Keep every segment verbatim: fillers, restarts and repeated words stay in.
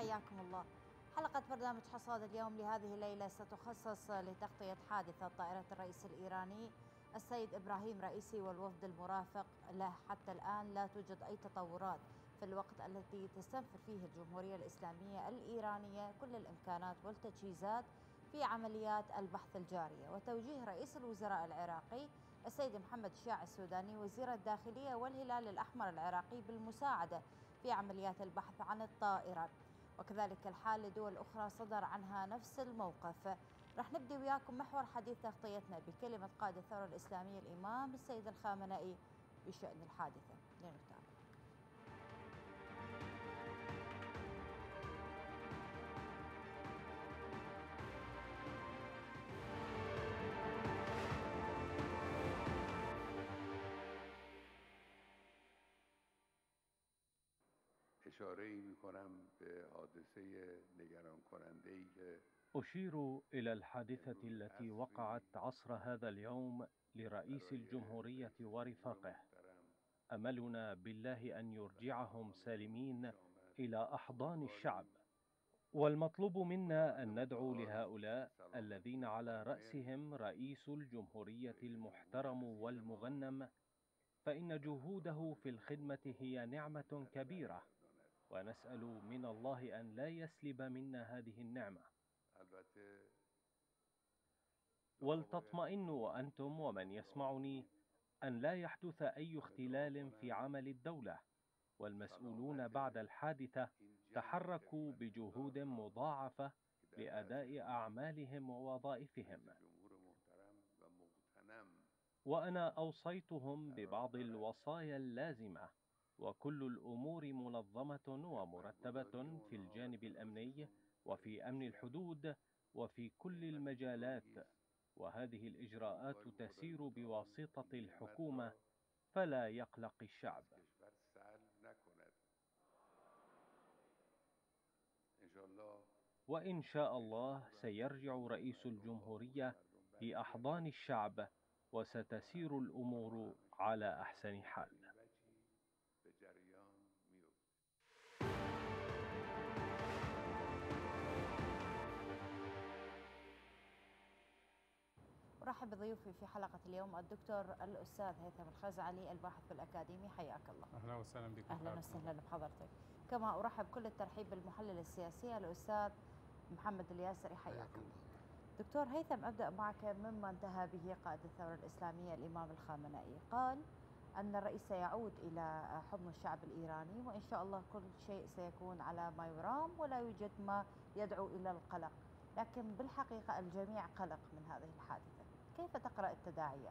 حياكم الله. حلقة برنامج حصاد اليوم لهذه الليلة ستخصص لتغطية حادثة طائرة الرئيس الإيراني السيد إبراهيم رئيسي والوفد المرافق له. حتى الآن لا توجد أي تطورات في الوقت الذي تستنفر فيه الجمهورية الإسلامية الإيرانية كل الإمكانات والتجهيزات في عمليات البحث الجارية، وتوجيه رئيس الوزراء العراقي السيد محمد الشياع السوداني وزير الداخلية والهلال الأحمر العراقي بالمساعدة في عمليات البحث عن الطائرة، وكذلك الحال لدول أخرى صدر عنها نفس الموقف. رح نبدي وياكم محور حديث تغطيتنا بكلمة قائد الثورة الإسلامية الإمام السيد الخامنئي بشأن الحادثة. لنتابع. أشير إلى الحادثة التي وقعت عصر هذا اليوم لرئيس الجمهورية ورفاقه. أملنا بالله أن يرجعهم سالمين إلى أحضان الشعب، والمطلوب منا أن ندعو لهؤلاء الذين على رأسهم رئيس الجمهورية المحترم والمغنم، فإن جهوده في الخدمة هي نعمة كبيرة، ونسأل من الله أن لا يسلب منا هذه النعمة. ولتطمئنوا أنتم ومن يسمعني أن لا يحدث أي اختلال في عمل الدولة، والمسؤولون بعد الحادثة تحركوا بجهود مضاعفة لأداء أعمالهم ووظائفهم، وأنا أوصيتهم ببعض الوصايا اللازمة، وكل الأمور منظمة ومرتبة في الجانب الأمني وفي أمن الحدود وفي كل المجالات، وهذه الإجراءات تسير بواسطة الحكومة، فلا يقلق الشعب. وإن شاء الله سيرجع رئيس الجمهورية لأحضان الشعب، وستسير الأمور على أحسن حال. أرحب بضيوفي في حلقة اليوم الدكتور الأستاذ هيثم الخزعلي الباحث بالأكاديمي، حياك الله. أهلا وسهلا بك. أهلا وسهلا بحضرتك. كما أرحب كل الترحيب بالمحلل السياسي الأستاذ محمد الياسري، حياك الله. دكتور هيثم، أبدأ معك مما انتهى به قائد الثورة الإسلامية الإمام الخامنئي. قال أن الرئيس سيعود إلى حضن الشعب الإيراني، وإن شاء الله كل شيء سيكون على ما يرام ولا يوجد ما يدعو إلى القلق، لكن بالحقيقة الجميع قلق من هذه الحادثة. كيف تقرأ التداعيات؟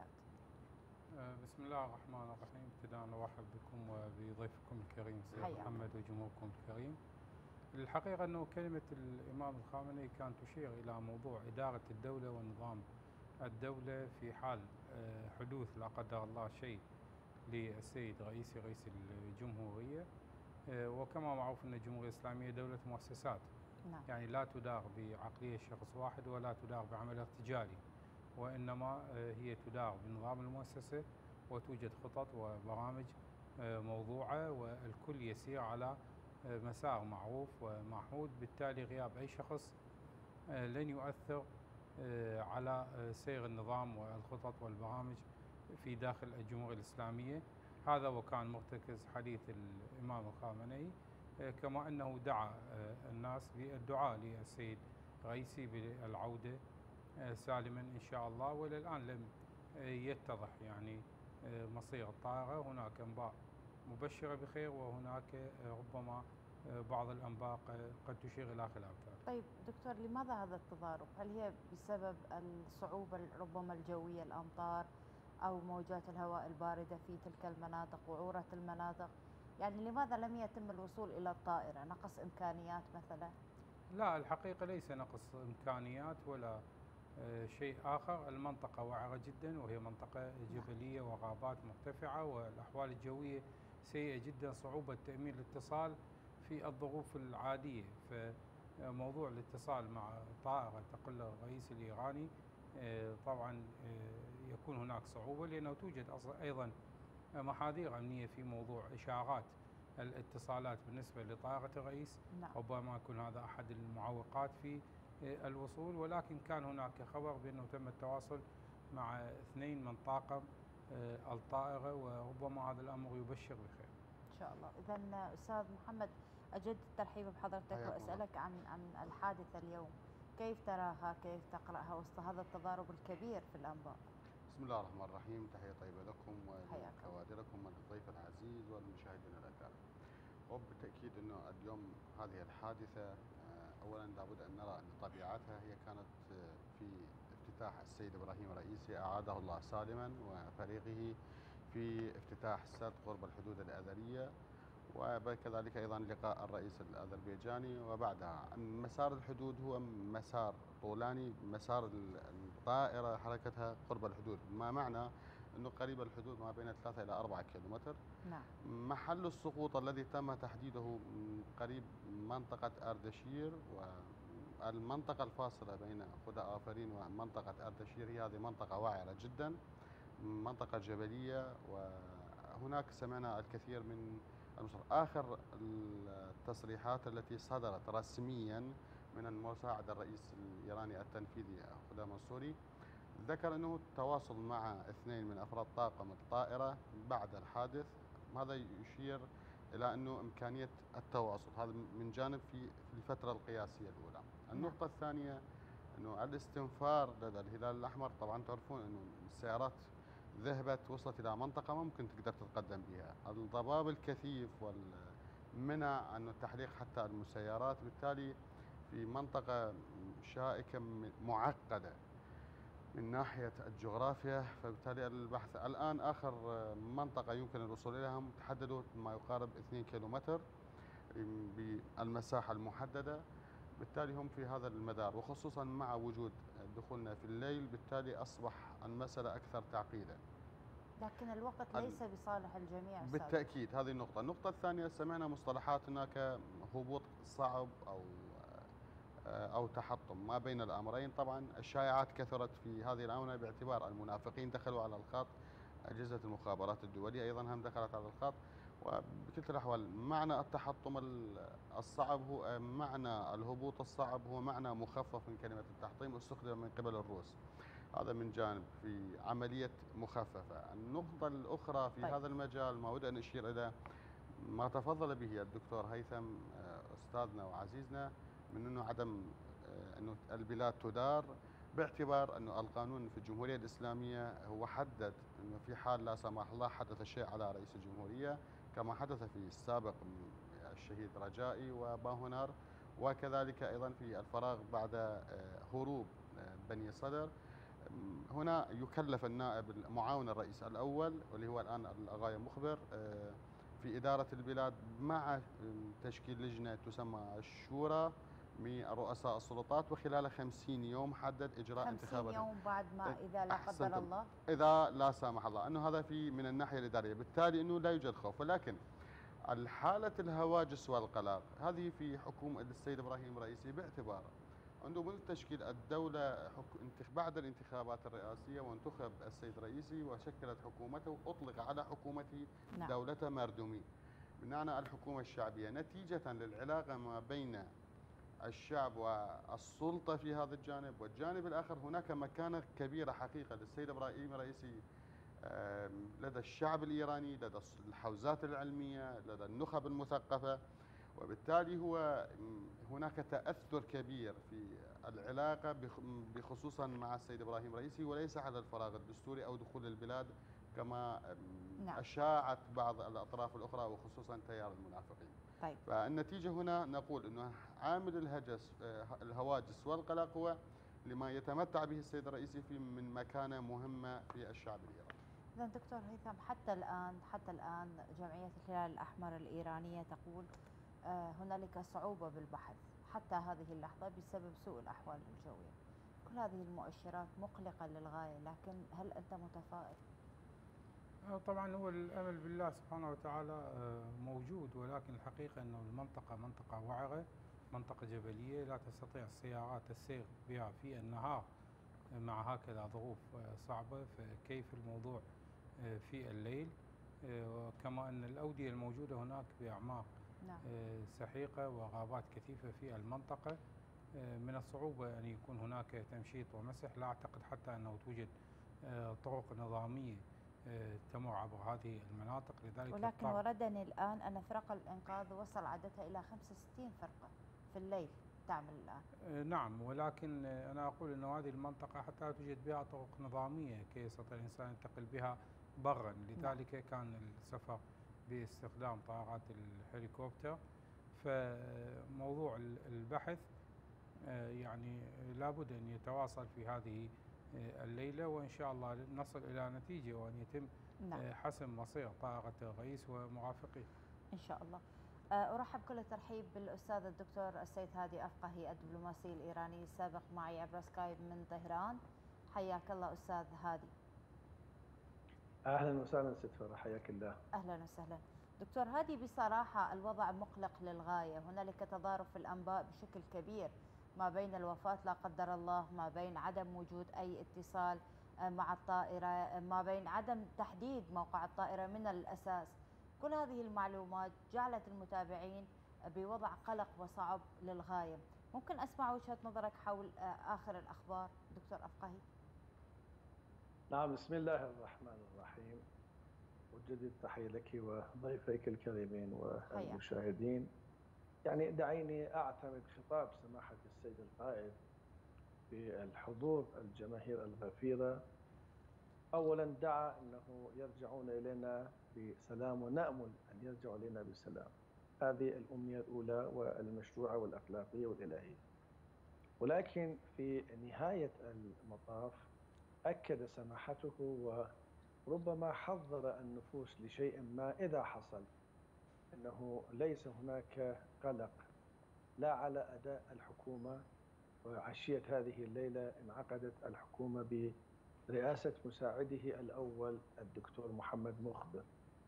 بسم الله الرحمن الرحيم. ابتداء أرحب بكم وبضيفكم الكريم سيد محمد وجمهوركم الكريم. الحقيقة أنه كلمة الإمام الخامنئي كانت تشير إلى موضوع إدارة الدولة ونظام الدولة في حال حدوث لا قدر الله شيء للسيد رئيسي رئيس الجمهورية. وكما معروف أن الجمهورية الإسلامية دولة مؤسسات، نعم. يعني لا تدار بعقلية شخص واحد ولا تدار بعمل ارتجالي، وإنما هي تدار بنظام المؤسسة، وتوجد خطط وبرامج موضوعة، والكل يسير على مسار معروف ومعهود. بالتالي غياب أي شخص لن يؤثر على سير النظام والخطط والبرامج في داخل الجمهورية الإسلامية. هذا وكان مرتكز حديث الإمام الخامنئي، كما أنه دعا الناس بالدعاء للسيد رئيسي بالعودة سالما إن شاء الله. وللآن لم يتضح يعني مصير الطائرة. هناك أنباء مبشرة بخير، وهناك ربما بعض الأنباء قد تشير إلى خلاف ذلك. طيب دكتور، لماذا هذا التضارب؟ هل هي بسبب الصعوبة ربما الجوية، الأمطار، أو موجات الهواء الباردة في تلك المناطق وعورة المناطق؟ يعني لماذا لم يتم الوصول إلى الطائرة؟ نقص إمكانيات مثلا؟ لا، الحقيقة ليس نقص إمكانيات ولا شيء آخر. المنطقة وعرة جدا، وهي منطقة جبلية وغابات مرتفعة، والأحوال الجوية سيئة جدا، صعوبة تأمين الاتصال في الظروف العادية. فموضوع الاتصال مع طائرة تقل الرئيس الإيراني طبعا يكون هناك صعوبة، لأنه توجد أيضا محاذير أمنية في موضوع إشارات الاتصالات بالنسبة لطائرة الرئيس. نعم. ربما يكون هذا أحد المعوقات في الوصول، ولكن كان هناك خبر بأنه تم التواصل مع اثنين من طاقم الطائرة، وربما هذا الأمر يبشر بخير. إن شاء الله. إذا أستاذ محمد، أجد الترحيب بحضرتك وأسألك عن عن الحادثة اليوم، كيف تراها، كيف تقرأها وسط هذا التضارب الكبير في الأنباء؟ بسم الله الرحمن الرحيم، تحية طيبة لكم ولكوادركم وللضيف العزيز والمشاهدين الأكارم. وبالتأكيد أنه اليوم هذه الحادثة أولا لابد أن نرى أن طبيعتها هي كانت في افتتاح السيد إبراهيم رئيسي أعاده الله سالما وفريقه في افتتاح السد قرب الحدود الآذرية، وكذلك أيضا لقاء الرئيس الأذربيجاني. وبعدها مسار الحدود هو مسار طولاني، مسار الطائرة حركتها قرب الحدود، ما معنى أنه قريب الحدود ما بين ثلاثة إلى أربعة كيلومتر. نعم. محل السقوط الذي تم تحديده قريب منطقة أردشير، والمنطقة الفاصلة بين خدى آفرين ومنطقة أردشير هي هذه منطقة وعرة جدا، منطقة جبلية، وهناك سمعنا الكثير من المصر. آخر التصريحات التي صدرت رسميا من المساعد الرئيس الإيراني التنفيذي خدى منصوري ذكر أنه التواصل مع اثنين من أفراد طاقم الطائرة بعد الحادث، هذا يشير إلى أنه إمكانية التواصل، هذا من جانب في الفترة القياسية الأولى. النقطة الثانية أنه الاستنفار لدى الهلال الأحمر، طبعا تعرفون أنه السيارات ذهبت وصلت إلى منطقة ما ممكن تقدر تتقدم بها، الضباب الكثيف والمنع عن التحليق حتى المسيرات، بالتالي في منطقة شائكة معقدة من ناحية الجغرافيا، فبالتالي البحث الآن آخر منطقة يمكن الوصول إليها تحددوا ما يقارب اثنين كيلومتر بالمساحة المحددة، بالتالي هم في هذا المدار، وخصوصا مع وجود دخولنا في الليل بالتالي أصبح المسألة أكثر تعقيدا. لكن الوقت ليس بصالح الجميع. بالتأكيد هذه النقطة. النقطة الثانية سمعنا مصطلحات هناك هبوط صعب أو أو تحطم، ما بين الأمرين. طبعا الشائعات كثرت في هذه الآونة باعتبار المنافقين دخلوا على الخط، أجهزة المخابرات الدولية أيضا هم دخلت على الخط، وبكلتا الأحوال معنى التحطم الصعب هو معنى الهبوط الصعب هو معنى مخفف من كلمة التحطيم، استخدم من قبل الروس، هذا من جانب في عملية مخففة. النقطة الأخرى في طيب. هذا المجال ما أود أن أشير إلى ما تفضل به الدكتور هيثم أستاذنا وعزيزنا من أنه عدم أنه البلاد تدار، باعتبار أنه القانون في الجمهورية الإسلامية هو حدد أنه في حال لا سمح الله حدث شيء على رئيس الجمهورية كما حدث في السابق الشهيد رجائي وباهونار، وكذلك أيضا في الفراغ بعد هروب بني صدر، هنا يكلف النائب معاون الرئيس الأول واللي هو الآن الغاية مخبر في إدارة البلاد مع تشكيل لجنة تسمى الشورى من رؤساء السلطات، وخلال خمسين يوم حدد إجراء انتخابات. خمسين يوم بعد ما إذا لا قدر الله إذا لا سامح الله، أنه هذا في من الناحية الإدارية، بالتالي أنه لا يوجد خوف. ولكن الحالة الهواجس والقلق هذه في حكومة السيد إبراهيم رئيسي، باعتبار عنده منذ تشكيل الدولة بعد الانتخابات الرئاسية وانتخب السيد رئيسي وشكلت حكومته، أطلق على حكومته نعم. دولة مردومي، بمعنى الحكومة الشعبية، نتيجة للعلاقة ما بين الشعب والسلطة في هذا الجانب، والجانب الآخر هناك مكانة كبيرة حقيقة للسيد إبراهيم رئيسي لدى الشعب الإيراني، لدى الحوزات العلمية، لدى النخب المثقفة، وبالتالي هو هناك تأثر كبير في العلاقة بخصوصا مع السيد إبراهيم رئيسي، وليس على الفراغ الدستوري أو دخول البلاد كما نعم. أشاعت بعض الأطراف الأخرى وخصوصا تيار المنافقين. طيب. فالنتيجة هنا نقول أنه عامل الهجس الهواجس والقلق هو لما يتمتع به السيد الرئيسي في من مكانة مهمة في الشعب الإيراني. إذا دكتور هيثم، حتى الآن حتى الآن جمعية الهلال الأحمر الإيرانية تقول هنالك صعوبة بالبحث حتى هذه اللحظة بسبب سوء الأحوال الجوية. كل هذه المؤشرات مقلقة للغاية، لكن هل أنت متفائل؟ طبعا هو الأمل بالله سبحانه وتعالى موجود، ولكن الحقيقة أنه المنطقة منطقة وعرة، منطقة جبلية لا تستطيع السيارات السير بها في النهار مع هكذا ظروف صعبة، فكيف الموضوع في الليل؟ كما أن الأودية الموجودة هناك بأعماق نعم. سحيقة وغابات كثيفة في المنطقة، من الصعوبة أن يكون هناك تمشيط ومسح. لا أعتقد حتى أنه توجد طرق نظامية تمر عبر هذه المناطق، لذلك ولكن وردني الآن أن فرق الإنقاذ وصل عددها إلى خمسة وستين فرقة في الليل تعمل الآن. نعم، ولكن أنا أقول أن هذه المنطقة حتى لا توجد بها طرق نظامية كي يستطيع الإنسان ينتقل بها برا، لذلك نعم. كان السفر باستخدام طائرات الهليكوبتر. فموضوع البحث يعني لابد أن يتواصل في هذه الليلة، وإن شاء الله نصل إلى نتيجة وأن يتم نعم. حسم مصير طائرة الرئيس ومرافقيه إن شاء الله. أرحب كل الترحيب بالأستاذ الدكتور السيد هادي أفقهي الدبلوماسي الإيراني السابق معي عبر سكايب من طهران. حياك الله أستاذ هادي. أهلا وسهلا ست فرح، حياك الله. أهلا وسهلا دكتور هادي. بصراحة الوضع مقلق للغاية، هنالك تضارب في الأنباء بشكل كبير ما بين الوفاة لا قدر الله، ما بين عدم وجود أي اتصال مع الطائرة، ما بين عدم تحديد موقع الطائرة من الأساس. كل هذه المعلومات جعلت المتابعين بوضع قلق وصعب للغاية. ممكن أسمع وجهة نظرك حول آخر الأخبار دكتور أفقهي؟ نعم، بسم الله الرحمن الرحيم، أجدد التحية لك وضيفيك الكريمين والمشاهدين. يعني دعيني أعتمد خطاب سماحة السيد القائد بالحضور الجماهير الغفيرة. أولا دعا أنه يرجعون إلينا بسلام، ونأمل أن يرجعوا إلينا بسلام. هذه الأمنية الأولى والمشروعة والأخلاقية والإلهية. ولكن في نهاية المطاف أكد سماحته وربما حذر النفوس لشيء ما إذا حصل، أنه ليس هناك قلق لا على أداء الحكومة. وعشية هذه الليلة انعقدت الحكومة برئاسة مساعده الأول الدكتور محمد مخبر،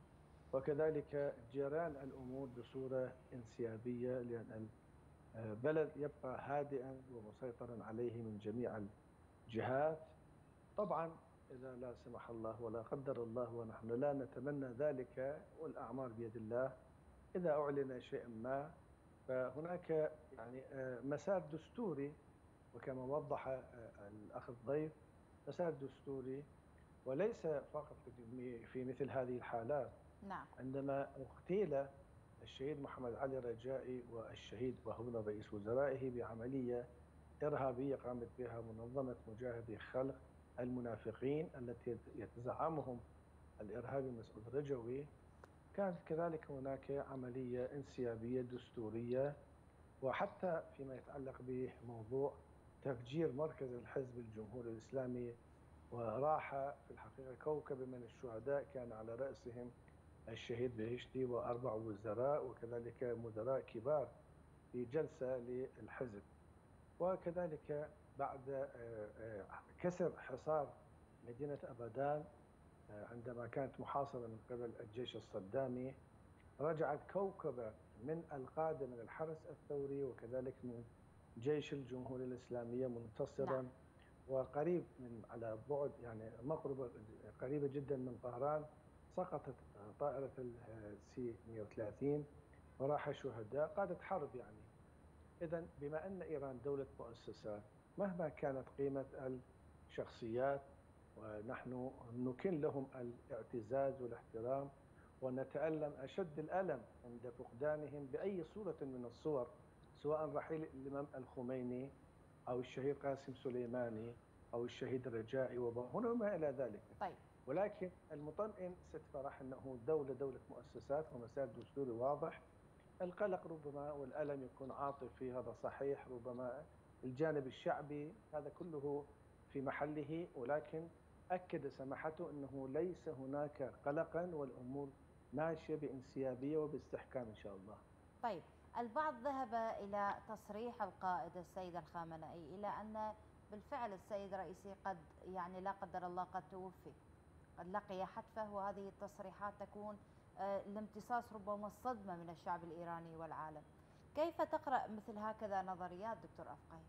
وكذلك جران الأمور بصورة انسيابية، لأن البلد يبقى هادئا ومسيطرا عليه من جميع الجهات. طبعا إذا لا سمح الله ولا قدر الله، ونحن لا نتمنى ذلك والأعمار بيد الله، إذا أعلن شيء ما فهناك يعني مسار دستوري، وكما وضح الأخ الضيف مسار دستوري، وليس فقط في مثل هذه الحالات. نعم. عندما اغتيل الشهيد محمد علي رجائي والشهيد وهو رئيس وزرائه بعملية إرهابية قامت بها منظمة مجاهدي خلق المنافقين التي يتزعمهم الإرهابي مسعود رجوي، كانت كذلك هناك عملية انسيابية دستورية. وحتى فيما يتعلق بموضوع تفجير مركز الحزب الجمهوري الإسلامي، وراح في الحقيقة كوكب من الشهداء كان على رأسهم الشهيد بهشتي وأربع وزراء وكذلك مدراء كبار في جلسة للحزب. وكذلك بعد كسر حصار مدينة أبادان عندما كانت محاصرة من قبل الجيش الصدامي، رجعت كوكبة من القادة من الحرس الثوري وكذلك من جيش الجمهورية الإسلامية منتصرا. نعم. وقريب من على بعد يعني مقربة قريبة جدا من طهران سقطت طائرة السي مئة وثلاثين وراح شهداء، قادت حرب يعني. إذا بما أن إيران دولة مؤسسات، مهما كانت قيمة الشخصيات ونحن نكن لهم الاعتزاز والاحترام، ونتألم أشد الألم عند فقدانهم بأي صورة من الصور، سواء رحيل الإمام الخميني أو الشهيد قاسم سليماني أو الشهيد الرجائي وهنا ما إلى ذلك. طيب. ولكن المطمئن ست فرح أنه دولة دولة مؤسسات ومسار دستوري واضح. القلق ربما والألم يكون عاطفي، هذا صحيح، ربما الجانب الشعبي هذا كله في محله، ولكن أكد سماحته أنه ليس هناك قلقا والأمور ماشية بانسيابية وباستحكام إن شاء الله. طيب، البعض ذهب إلى تصريح القائد السيد الخامنئي إلى أن بالفعل السيد الرئيسي قد يعني لا قدر الله قد توفي، قد لقي حتفه، وهذه التصريحات تكون لامتصاص ربما الصدمة من الشعب الإيراني والعالم. كيف تقرأ مثل هكذا نظريات دكتور أفقهي؟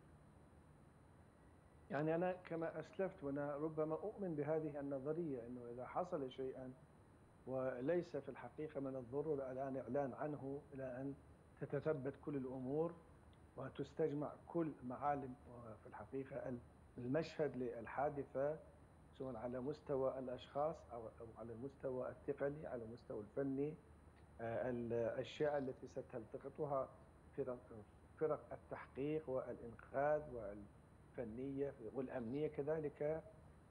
يعني أنا كما أسلفت وأنا ربما أؤمن بهذه النظرية، أنه إذا حصل شيئا وليس في الحقيقة من الضرورة الآن إعلان عنه إلى أن تتثبت كل الأمور وتستجمع كل معالم في الحقيقة المشهد للحادثة، سواء على مستوى الأشخاص أو على المستوى التقني، على المستوى الفني، الأشياء التي ستلتقطها فرق فرق التحقيق والإنقاذ والفنية والأمنية كذلك.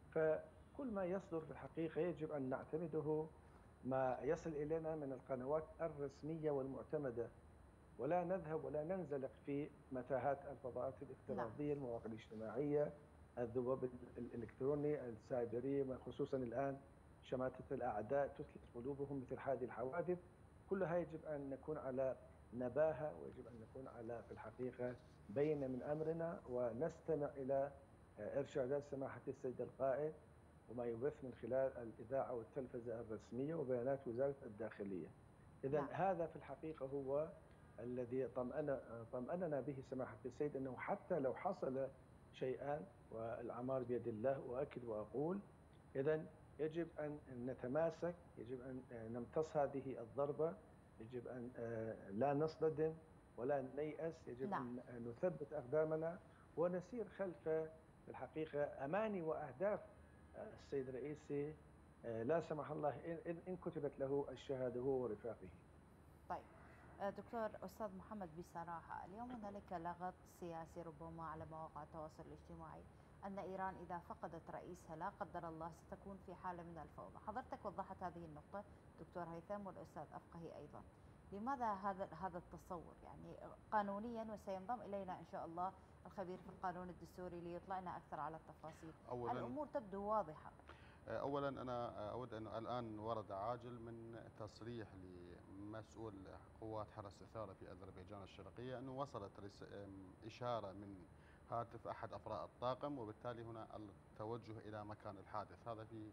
فكل ما يصدر في الحقيقة يجب أن نعتمده ما يصل إلينا من القنوات الرسمية والمعتمدة، ولا نذهب ولا ننزلق في متاهات الفضاءات الافتراضية، المواقع الاجتماعية، الذباب الإلكتروني، السايبرية، خصوصا الآن شماتة الأعداء تثلج قلوبهم مثل هذه الحوادث. كلها يجب أن نكون على نباهة، ويجب أن نكون على في الحقيقة بين من أمرنا، ونستمع إلى إرشادات سماحة السيد القائد وما يبث من خلال الإذاعة والتلفزة الرسمية وبيانات وزارة الداخلية. إذا هذا في الحقيقة هو الذي طمأن طمأننا به سماحة السيد، أنه حتى لو حصل شيئان والأعمار بيد الله، وأكد وأقول إذا يجب أن نتماسك، يجب أن نمتص هذه الضربة، يجب أن لا نصطدم ولا نيأس، يجب نعم. أن نثبت أقدامنا ونسير خلف في الحقيقة أماني وأهداف السيد الرئيسي، لا سمح الله إن كتبت له الشهادة هو ورفاقه. طيب دكتور أستاذ محمد، بصراحة اليوم هنالك لغط سياسي ربما على مواقع التواصل الاجتماعي أن إيران إذا فقدت رئيسها لا قدر الله ستكون في حالة من الفوضى. حضرتك وضحت هذه النقطة دكتور هيثم والأستاذ أفقهي أيضا. لماذا هذا هذا التصور يعني قانونيا؟ وسينضم إلينا إن شاء الله الخبير في القانون الدستوري ليطلعنا أكثر على التفاصيل. الأمور تبدو واضحة. أولا أنا أود أن الآن ورد عاجل من تصريح لمسؤول قوات حرس الثورة في أذربيجان الشرقية أنه وصلت إشارة من هاتف أحد أفراد الطاقم، وبالتالي هنا التوجه إلى مكان الحادث. هذا في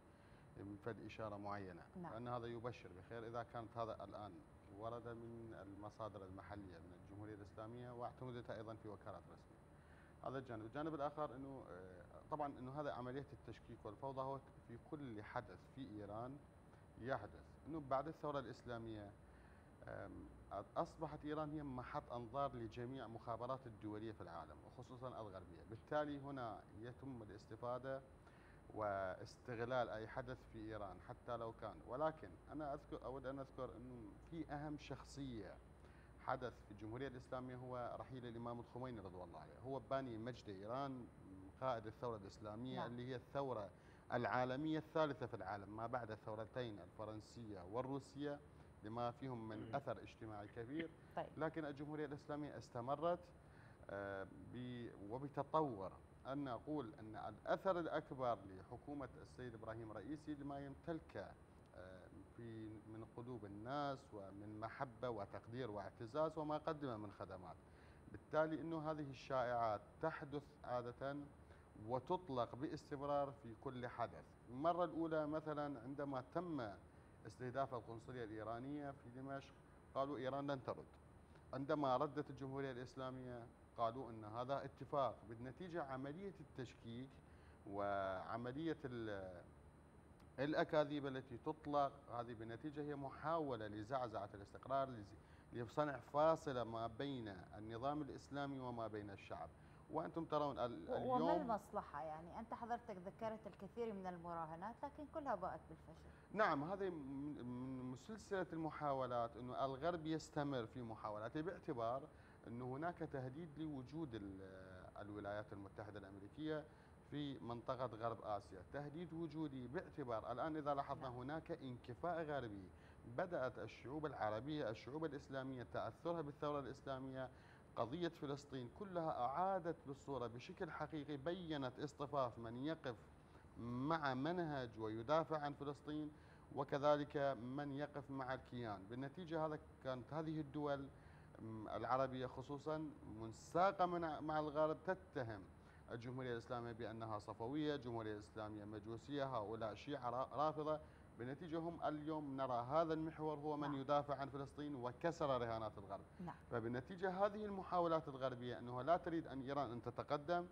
فد إشارة معينة. نعم. لأن هذا يبشر بخير إذا كانت هذا الآن ورد من المصادر المحلية من الجمهورية الإسلامية واعتمدتها أيضا في وكالات رسمية. هذا الجانب. الجانب الآخر أنه طبعا أنه هذا عملية التشكيك والفوضى هو في كل حدث في إيران يحدث. أنه بعد الثورة الإسلامية أصبحت إيران هي محط أنظار لجميع مخابرات الدولية في العالم وخصوصا الغربية. بالتالي هنا يتم الاستفادة واستغلال أي حدث في إيران حتى لو كان. ولكن أنا أذكر أود أن أذكر أنه في أهم شخصية حدث في الجمهورية الإسلامية هو رحيل الإمام الخميني رضوان الله عليه. هو باني مجد إيران، قائد الثورة الإسلامية. نعم. اللي هي الثورة العالمية الثالثة في العالم ما بعد الثورتين الفرنسية والروسية، لما فيهم من أثر اجتماعي كبير. طيب. لكن الجمهورية الإسلامية استمرت وبتطور. أن أقول أن الأثر الأكبر لحكومة السيد إبراهيم رئيسي لما يمتلكه في من قلوب الناس ومن محبة وتقدير واعتزاز وما قدم من خدمات. بالتالي أنه هذه الشائعات تحدث عادة وتطلق باستمرار في كل حدث. المرة الأولى مثلا عندما تم استهداف القنصلية الإيرانية في دمشق قالوا إيران لن ترد. عندما ردت الجمهورية الإسلامية قالوا أن هذا اتفاق. بالنتيجة عملية التشكيك وعملية الأكاذيب التي تطلق هذه بالنتيجة هي محاولة لزعزعة الاستقرار، لصنع فاصلة ما بين النظام الإسلامي وما بين الشعب. وأنتم ترون اليوم وما المصلحة؟ يعني أنت حضرتك ذكرت الكثير من المراهنات لكن كلها باءت بالفشل. نعم، هذه من سلسلة المحاولات. أنه الغرب يستمر في محاولاته باعتبار أنه هناك تهديد لوجود الولايات المتحدة الأمريكية في منطقة غرب آسيا، تهديد وجودي باعتبار الآن إذا لاحظنا هناك انكفاء غربي. بدأت الشعوب العربية الشعوب الإسلامية تأثرها بالثورة الإسلامية، قضية فلسطين كلها أعادت بالصورة بشكل حقيقي، بيّنت اصطفاف من يقف مع منهج ويدافع عن فلسطين وكذلك من يقف مع الكيان. بالنتيجة هذا كانت هذه الدول العربية خصوصا منساقة مع الغرب تتهم الجمهورية الإسلامية بأنها صفوية، جمهورية إسلامية مجوسية، هؤلاء شيعة رافضة. بالنتيجة هم اليوم نرى هذا المحور هو من يدافع عن فلسطين وكسر رهانات الغرب. نعم. فبالنتيجة هذه المحاولات الغربية أنه لا تريد أن إيران أن تتقدم،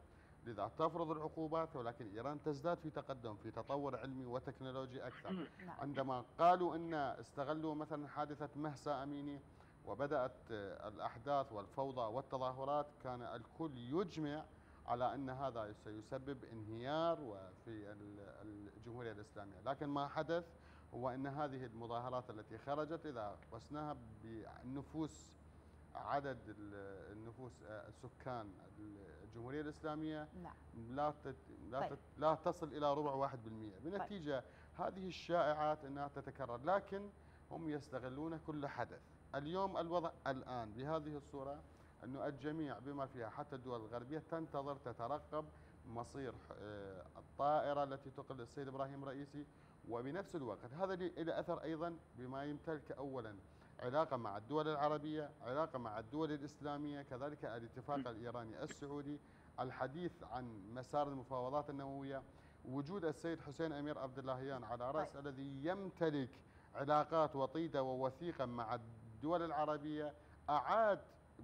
لذا تفرض العقوبات، ولكن إيران تزداد في تقدم في تطور علمي وتكنولوجي أكثر. نعم. عندما قالوا أن استغلوا مثلا حادثة مهسا أميني وبدأت الأحداث والفوضى والتظاهرات، كان الكل يجمع على أن هذا سيسبب انهيار وفي الجمهورية الإسلامية، لكن ما حدث هو أن هذه المظاهرات التي خرجت إذا قسناها بالنفوس، عدد النفوس السكان الجمهورية الإسلامية نعم. لا تت... لا, طيب. تت... لا تصل إلى ربع واحد بالمئة، بنتيجة طيب. هذه الشائعات أنها تتكرر، لكن هم يستغلون كل حدث. اليوم الوضع الآن بهذه الصورة أنه الجميع بما فيها حتى الدول الغربية تنتظر تترقب مصير الطائرة التي تقل السيد إبراهيم رئيسي، وبنفس الوقت هذا له أثر أيضا بما يمتلك أولا علاقة مع الدول العربية، علاقة مع الدول الإسلامية، كذلك الاتفاق الإيراني السعودي، الحديث عن مسار المفاوضات النووية، وجود السيد حسين أمير عبد اللهيان على رأس طيب. الذي يمتلك علاقات وطيدة ووثيقة مع الدول العربية، أعاد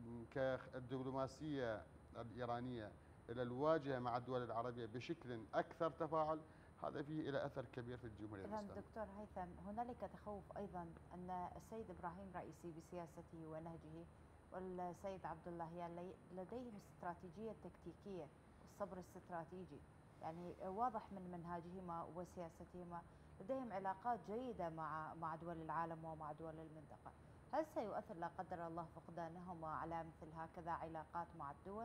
كالدبلوماسية الإيرانية إلى الواجهة مع الدول العربية بشكل أكثر تفاعل. هذا فيه إلى أثر كبير في الجمهورية الإسلامية. إذن دكتور هيثم، هنالك تخوف أيضا أن السيد إبراهيم رئيسي بسياسته ونهجه والسيد عبد اللهيان لديهم استراتيجية تكتيكية والصبر الاستراتيجي، يعني واضح من منهاجهما وسياستهما لديهم علاقات جيدة مع مع دول العالم ومع دول المنطقة. هل سيؤثر لا قدر الله فقدانهما على مثل هكذا علاقات مع الدول؟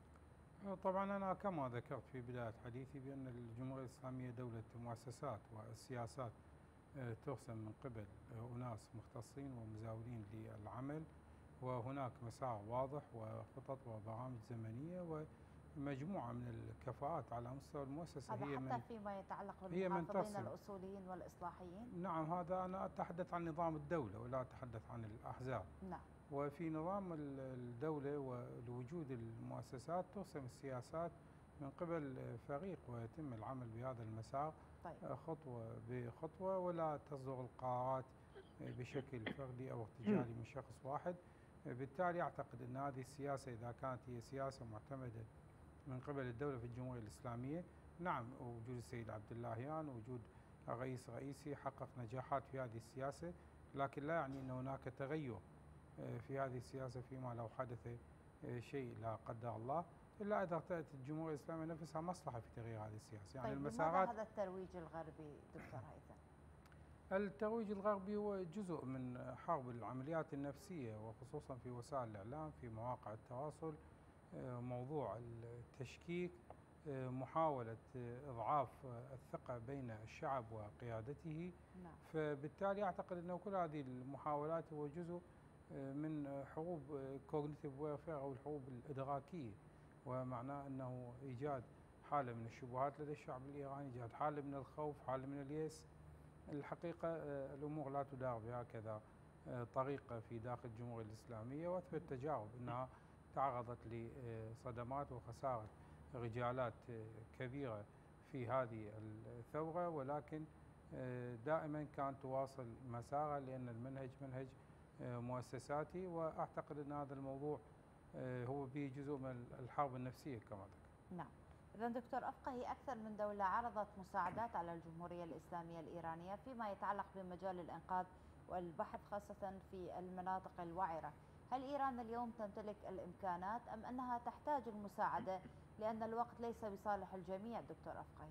طبعا أنا كما ذكرت في بداية حديثي بأن الجمهورية الإسلامية دولة مؤسسات والسياسات ترسم من قبل أناس مختصين ومزاولين للعمل، وهناك مسار واضح وخطط وبرامج زمنية ومجموعة من الكفاءات على مستوى المؤسسة. هذا هي حتى من فيما يتعلق هي بالمحافظين الأصوليين والإصلاحيين؟ نعم، هذا أنا أتحدث عن نظام الدولة ولا أتحدث عن الأحزاب. نعم. وفي نظام الدولة ولوجود المؤسسات ترسم السياسات من قبل فريق ويتم العمل بهذا المسار طيب. خطوة بخطوة، ولا تصدر القرارات بشكل فردي أو ارتجالي من شخص واحد. بالتالي أعتقد أن هذه السياسة إذا كانت هي سياسة معتمدة من قبل الدولة في الجمهورية الإسلامية، نعم، وجود السيد عبد اللهيان وجود الرئيس رئيسي حقق نجاحات في هذه السياسة، لكن لا يعني أن هناك تغير في هذه السياسة فيما لو حدث شيء لا قدر الله، إلا إذا تأتي الجمهورية الإسلامية نفسها مصلحة في تغيير هذه السياسة. يعني طيب المسارات. لماذا هذا الترويج الغربي دكتور هيثم؟ الترويج الغربي هو جزء من حرب العمليات النفسية، وخصوصا في وسائل الإعلام، في مواقع التواصل، موضوع التشكيك، محاولة إضعاف الثقة بين الشعب وقيادته. نعم. فبالتالي أعتقد أنه كل هذه المحاولات هو جزء من حروب كوغنيتيف ويرفير أو الحروب الإدراكية، ومعناه أنه إيجاد حالة من الشبهات لدى الشعب الإيراني، إيجاد حالة من الخوف، حالة من اليأس. الحقيقة الأمور لا تدار بهكذا طريقة في داخل الجمهورية الإسلامية، وأثبت تجارب أنها تعرضت لصدمات وخسارة رجالات كبيرة في هذه الثورة، ولكن دائما كانت تواصل مسارها لأن المنهج منهج مؤسساتي. وأعتقد أن هذا الموضوع هو به جزء من الحرب النفسية كما ذكرت. نعم. إذا دكتور أفقهي، أكثر من دولة عرضت مساعدات على الجمهورية الإسلامية الإيرانية فيما يتعلق بمجال الإنقاذ والبحث خاصة في المناطق الوعرة. هل إيران اليوم تمتلك الإمكانات أم أنها تحتاج المساعدة لأن الوقت ليس بصالح الجميع دكتور أفقهي؟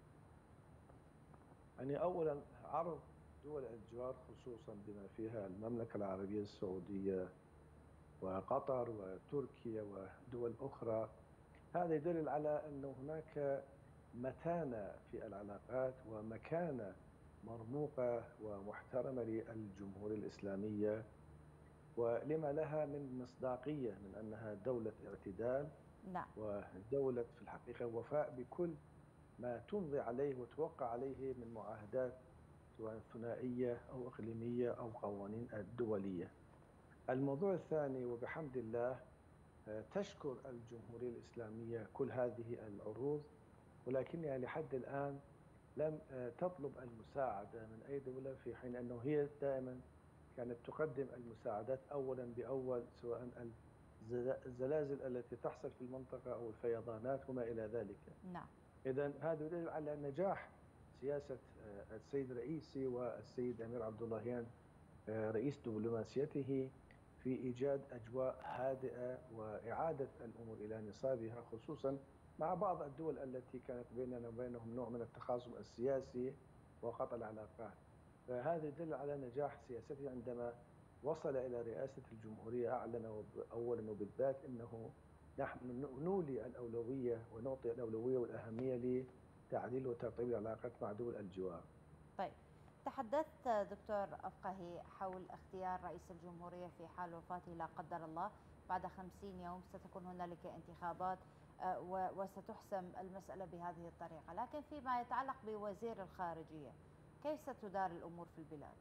يعني أولا عرض دول الجوار خصوصا بما فيها المملكة العربية السعودية وقطر وتركيا ودول أخرى، هذا يدل على أن هناك متانة في العلاقات ومكانة مرموقة ومحترمة للجمهورية الإسلامية، ولما لها من مصداقية من أنها دولة اعتدال. نعم. ودولة في الحقيقة وفاء بكل ما تمضي عليه وتوقع عليه من معاهدات سواء ثنائية أو إقليمية أو قوانين الدولية. الموضوع الثاني، وبحمد الله تشكر الجمهورية الإسلامية كل هذه العروض، ولكنها لحد الآن لم تطلب المساعدة من أي دولة، في حين أنه هي دائما كانت تقدم المساعدات أولا بأول، سواء الزلازل التي تحصل في المنطقة أو الفيضانات وما إلى ذلك. نعم. إذن هذا يدل على نجاح سياسة السيد رئيسي والسيد أمير عبد اللهيان رئيس دبلوماسيته في إيجاد أجواء هادئة وإعادة الأمور إلى نصابها، خصوصا مع بعض الدول التي كانت بيننا وبينهم نوع من التخاصم السياسي وقطع العلاقات. فهذا يدل على نجاح سياسته عندما وصل إلى رئاسة الجمهورية. أعلن أولا وبالذات أنه نحن نولي الأولوية ونعطي الأولوية والأهمية لتعديل وترتيب العلاقات مع دول الجوار. طيب، تحدثت دكتور أفقهي حول اختيار رئيس الجمهورية في حال وفاته لا قدر الله. بعد خمسين يوم ستكون هنالك انتخابات وستحسم المسألة بهذه الطريقة، لكن فيما يتعلق بوزير الخارجية كيف ستدار الأمور في البلاد؟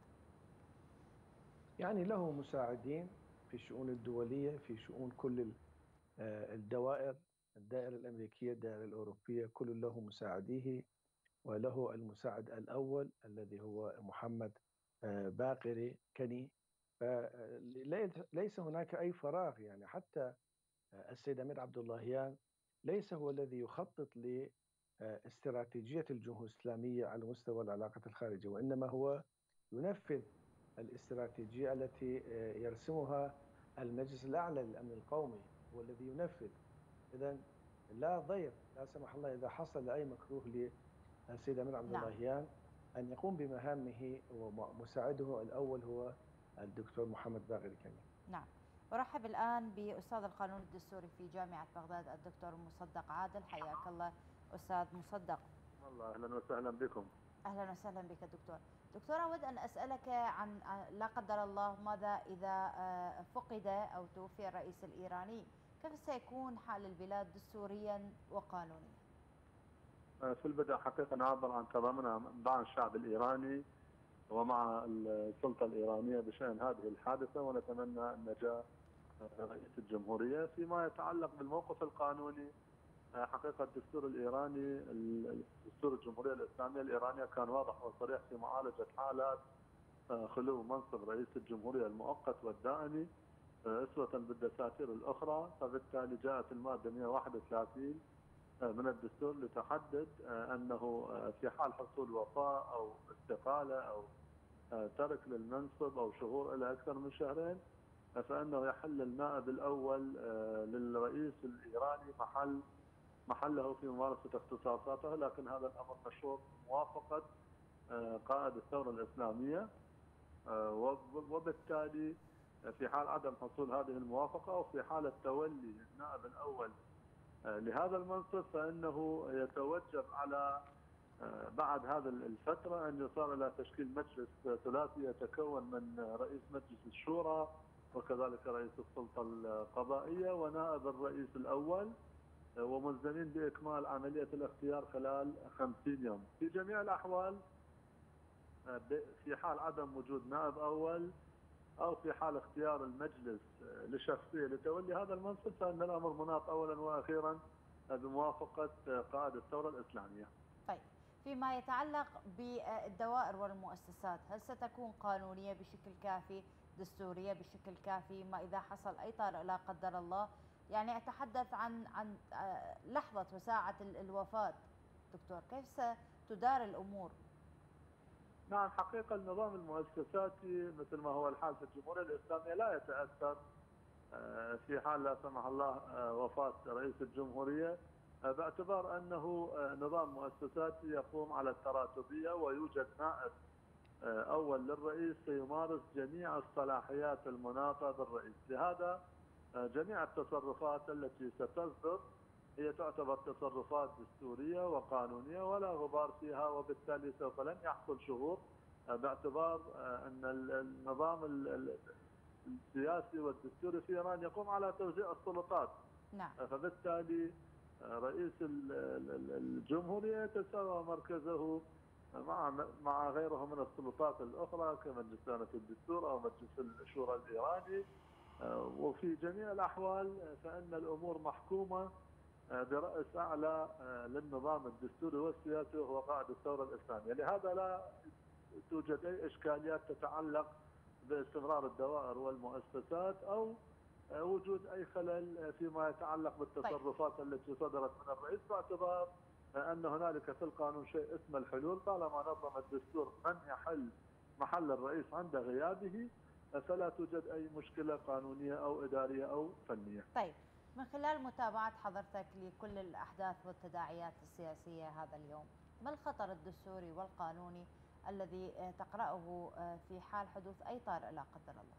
يعني له مساعدين في الشؤون الدولية، في شؤون كل الدوائر، الدائرة الأمريكية، الدائرة الأوروبية، كل له مساعديه، وله المساعد الأول الذي هو محمد باقر كني. فليس هناك أي فراغ، يعني حتى السيد أمير عبد اللهيان ليس هو الذي يخطط لاستراتيجية الجمهورية الإسلامية على مستوى العلاقات الخارجية، وإنما هو ينفذ الاستراتيجية التي يرسمها المجلس الأعلى للأمن القومي، هو الذي ينفذ. إذن لا ضير لا سمح الله إذا حصل أي مكروه للسيد أمير عبد اللهيان أن يقوم بمهامه، ومساعده الأول هو الدكتور محمد باقر كني. نعم. أرحب الآن بأستاذ القانون الدستوري في جامعة بغداد الدكتور مصدق عادل. حياك الله أستاذ مصدق. والله أهلا وسهلا بكم. أهلا وسهلا بك دكتور. دكتور، أود أن أسألك عن لا قدر الله ماذا إذا فقد أو توفي الرئيس الإيراني، كيف سيكون حال البلاد دستوريا وقانونيا؟ في البداية حقيقة نعبر عن تضامننا مع الشعب الإيراني ومع السلطة الإيرانية بشأن هذه الحادثة، ونتمنى النجاة رئيس الجمهورية. فيما يتعلق بالموقف القانوني، حقيقة الدستور الإيراني، دستور الجمهورية الإسلامية الإيرانية كان واضح وصريح في معالجة حالات خلو منصب رئيس الجمهورية المؤقت والدائمي أسوة بالدساتير الأخرى. فبالتالي جاءت المادة مئة وواحد وثلاثين من الدستور لتحدد أنه في حال حصول وفاة أو استقالة أو ترك للمنصب أو شهور إلى أكثر من شهرين، فإنه يحل النائب الأول للرئيس الإيراني محل محله في ممارسة اختصاصاته. لكن هذا الأمر مشروط موافقة قائد الثورة الإسلامية، وبالتالي في حال عدم حصول هذه الموافقة أو في حالة تولي النائب الأول لهذا المنصب، فإنه يتوجب على بعد هذا الفترة أن يصار إلى تشكيل مجلس ثلاثي يتكون من رئيس مجلس الشورى وكذلك رئيس السلطة القضائية ونائب الرئيس الأول، وملزمين بإكمال عملية الاختيار خلال خمسين يوم. في جميع الأحوال في حال عدم وجود نائب أول أو في حال اختيار المجلس لشخصية لتولي هذا المنصب، فإن الأمر مناط أولا وأخيرا بموافقة قائد الثورة الإسلامية. طيب، فيما يتعلق بالدوائر والمؤسسات، هل ستكون قانونية بشكل كافي، دستورية بشكل كافي؟ ما إذا حصل أي طارئ لا قدر الله، يعني أتحدث عن عن لحظة وساعة الوفاة دكتور، كيف ستدار الأمور؟ نعم، حقيقة النظام المؤسساتي مثل ما هو الحال في الجمهورية الإسلامية لا يتأثر في حال لا سمح الله وفاة رئيس الجمهورية، باعتبار أنه نظام مؤسساتي يقوم على التراتبية، ويوجد نائب أول للرئيس سيمارس جميع الصلاحيات المناطة بالرئيس. لهذا جميع التصرفات التي ستصدر هي تعتبر تصرفات دستورية وقانونية ولا غبار فيها، وبالتالي سوف لن يحصل شهور، باعتبار أن النظام السياسي والدستوري في إيران يقوم على توزيع السلطات. نعم. فبالتالي رئيس الجمهورية يتساوى مركزه مع مع غيره من السلطات الأخرى كمجلس لجنة الدستور أو مجلس الشورى الإيراني. وفي جميع الأحوال فإن الأمور محكومة برأس أعلى للنظام الدستوري والسياسي وهو قائد الثورة الإسلامية. لهذا لا توجد أي إشكاليات تتعلق باستمرار الدوائر والمؤسسات أو وجود أي خلل فيما يتعلق بالتصرفات طيب. التي صدرت من الرئيس، باعتبار أن هنالك في القانون شيء اسمه الحلول. طالما نظم الدستور من يحل محل الرئيس عند غيابه فلا توجد أي مشكلة قانونية أو إدارية أو فنية. طيب، من خلال متابعة حضرتك لكل الأحداث والتداعيات السياسية هذا اليوم، ما الخطر الدستوري والقانوني الذي تقرأه في حال حدوث أي طارئ لا قدر الله؟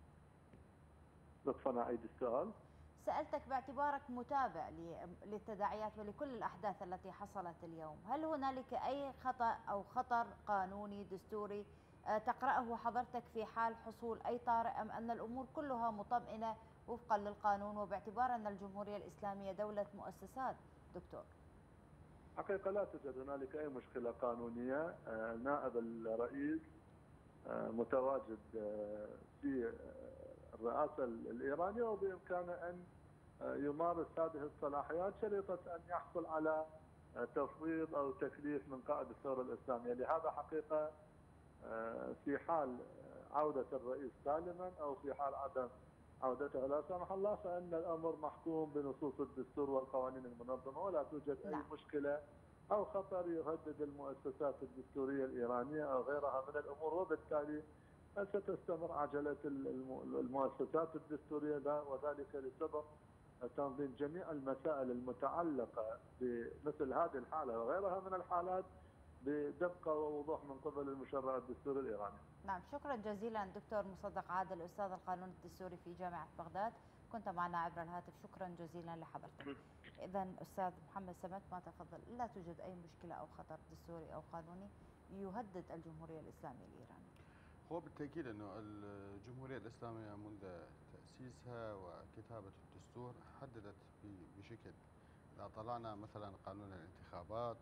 لطفا أعيد السؤال. سألتك باعتبارك متابع للتداعيات ولكل الأحداث التي حصلت اليوم، هل هنالك أي خطأ أو خطر قانوني دستوري تقرأه حضرتك في حال حصول أي طارئ، أم أن الأمور كلها مطمئنة وفقا للقانون، وباعتبار أن الجمهورية الإسلامية دولة مؤسسات دكتور؟ حقيقة لا توجد هنالك أي مشكلة قانونية. نائب الرئيس متواجد في الرئاسة الإيرانية وبإمكانه أن يمارس هذه الصلاحيات شريطة أن يحصل على تفويض أو تكليف من قائد الثورة الإسلامية. لهذا حقيقة في حال عودة الرئيس سالما أو في حال عدم عودته لا سمح الله فإن الأمر محكوم بنصوص الدستور والقوانين المنظمة، ولا توجد أي مشكلة أو خطر يهدد المؤسسات الدستورية الإيرانية أو غيرها من الأمور، وبالتالي ستستمر عجلة المؤسسات الدستورية وذلك لسبب تنظيم جميع المسائل المتعلقة بمثل هذه الحالة وغيرها من الحالات بدقة ووضوح من قبل المشرع الدستوري الإيراني. نعم، شكرا جزيلا دكتور مصدق عادل، أستاذ القانون الدستوري في جامعة بغداد، كنت معنا عبر الهاتف، شكرا جزيلا لحضرتك. إذا أستاذ محمد سمت ما تفضل، لا توجد أي مشكلة أو خطر دستوري أو قانوني يهدد الجمهورية الإسلامية الإيرانية. هو بالتأكيد أنه الجمهورية الإسلامية منذ تأسيسها وكتابة الدستور حددت بشكل، إذا طلعنا مثلا قانون الانتخابات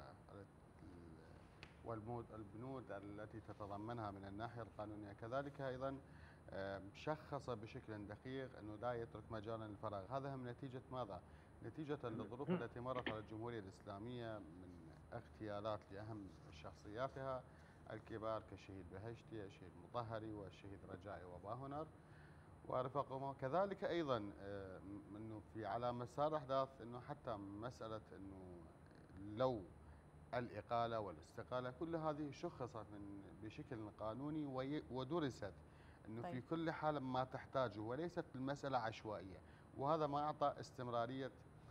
والبنود التي تتضمنها من الناحية القانونية، كذلك أيضا شخص بشكل دقيق أنه لا يترك مجالا للفراغ. هذا هم نتيجة ماذا؟ نتيجة الظروف التي مرت على الجمهورية الإسلامية من اغتيالات لأهم شخصياتها الكبار كالشهيد بهشتي، الشهيد مطهري، والشهيد رجائي وباهنر ورفاقهم. كذلك أيضا أنه في على مسار أحداث أنه حتى مسألة أنه لو الإقالة والاستقالة كل هذه شخصت من بشكل قانوني ودرست أنه طيب. في كل حالة ما تحتاجه، وليست المسألة عشوائية، وهذا ما أعطى استمرارية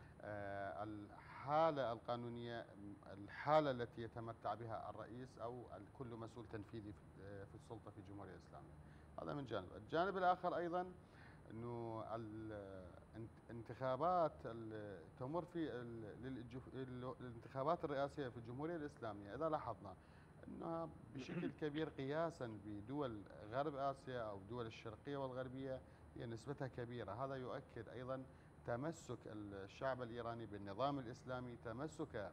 الحالة القانونية، الحالة التي يتمتع بها الرئيس أو كل مسؤول تنفيذي في السلطة في الجمهورية الإسلامية. هذا من جانب. الجانب الآخر أيضا أنه الانتخابات تمر في الانتخابات الرئاسية في الجمهورية الإسلامية، إذا لاحظنا أنها بشكل كبير قياسا بدول غرب آسيا أو دول الشرقية والغربية هي نسبتها كبيرة. هذا يؤكد أيضا تمسك الشعب الإيراني بالنظام الإسلامي، تمسك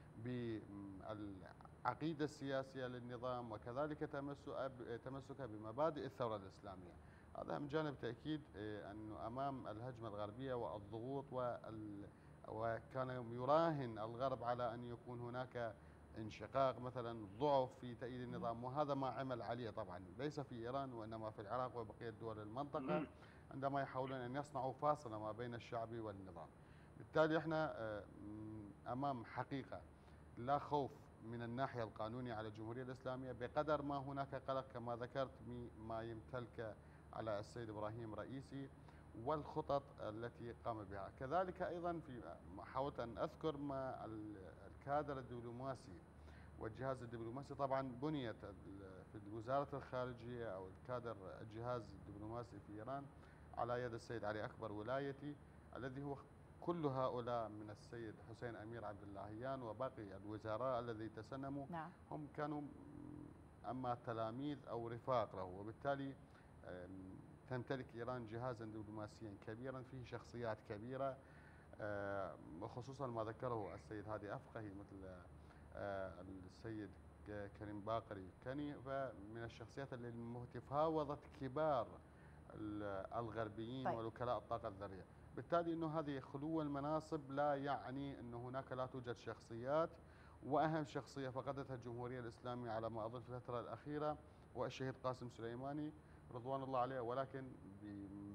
بالعقيدة السياسية للنظام، وكذلك تمسك بمبادئ الثورة الإسلامية. هذا من جانب تأكيد أنه أمام الهجمة الغربية والضغوط وكان يراهن الغرب على أن يكون هناك انشقاق مثلا ضعف في تأييد النظام، وهذا ما عمل عليه طبعا ليس في إيران وإنما في العراق وبقية دول المنطقة عندما يحاولون أن يصنعوا فاصلة ما بين الشعب والنظام. بالتالي احنا أمام حقيقة لا خوف من الناحية القانونية على الجمهورية الإسلامية بقدر ما هناك قلق كما ذكرت ما يمتلك على السيد إبراهيم رئيسي والخطط التي قام بها. كذلك أيضا في حاولت أن أذكر ما الكادر الدبلوماسي والجهاز الدبلوماسي، طبعا بنيت في وزارة الخارجية أو الكادر الجهاز الدبلوماسي في إيران على يد السيد علي أكبر ولايتي، الذي هو كل هؤلاء من السيد حسين أمير عبد اللهيان وباقي الوزراء الذي تسنموا نعم. هم كانوا أما تلاميذ أو رفاق له، وبالتالي تمتلك إيران جهازا دبلوماسيا كبيرا فيه شخصيات كبيرة، وخصوصا ما ذكره السيد هادي أفقهي مثل السيد كريم باقري كني، فمن الشخصيات التي فاوضت كبار الغربيين طيب. والوكلاء الطاقة الذرية. بالتالي أنه هذه خلو المناصب لا يعني أنه هناك لا توجد شخصيات، وأهم شخصية فقدتها الجمهورية الإسلامية على ما أظن في الفترة الأخيرة والشهيد قاسم سليماني رضوان الله عليه، ولكن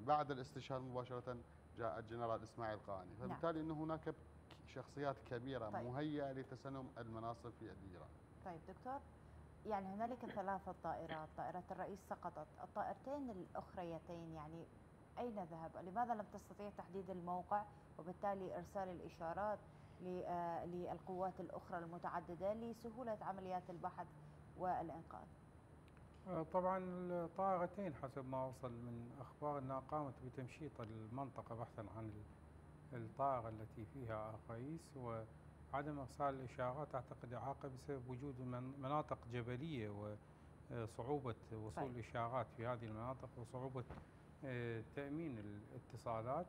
بعد الاستشهاد مباشرة جاء الجنرال إسماعيل قاني، فبالتالي أن هناك شخصيات كبيرة طيب. مهيئة لتسنم المناصب في الإيران. طيب دكتور، يعني هنالك ثلاثة طائرات، طائرة الرئيس سقطت، الطائرتين الأخريتين يعني أين ذهب؟ لماذا لم تستطيع تحديد الموقع وبالتالي إرسال الإشارات للقوات الأخرى المتعددة لسهولة عمليات البحث والإنقاذ؟ طبعا الطائرتين حسب ما وصل من أخبار أنها قامت بتمشيط المنطقة بحثا عن الطائرة التي فيها الرئيس، وعدم إرسال الإشارات أعتقد إعاقة بسبب وجود مناطق جبلية وصعوبة وصول الإشارات في هذه المناطق وصعوبة تأمين الاتصالات،